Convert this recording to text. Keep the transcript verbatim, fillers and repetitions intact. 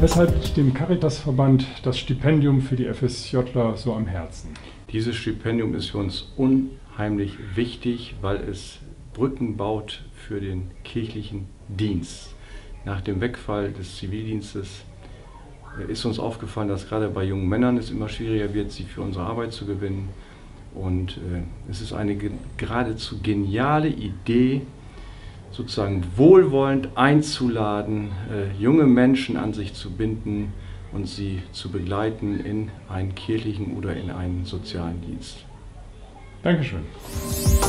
Weshalb liegt dem Caritasverband das Stipendium für die FSJler so am Herzen? Dieses Stipendium ist für uns unheimlich wichtig, weil es Brücken baut für den kirchlichen Dienst. Nach dem Wegfall des Zivildienstes ist uns aufgefallen, dass gerade bei jungen Männern es immer schwieriger wird, sie für unsere Arbeit zu gewinnen. Und äh, es ist eine ge geradezu geniale Idee, sozusagen wohlwollend einzuladen, äh, junge Menschen an sich zu binden und sie zu begleiten in einen kirchlichen oder in einen sozialen Dienst. Dankeschön.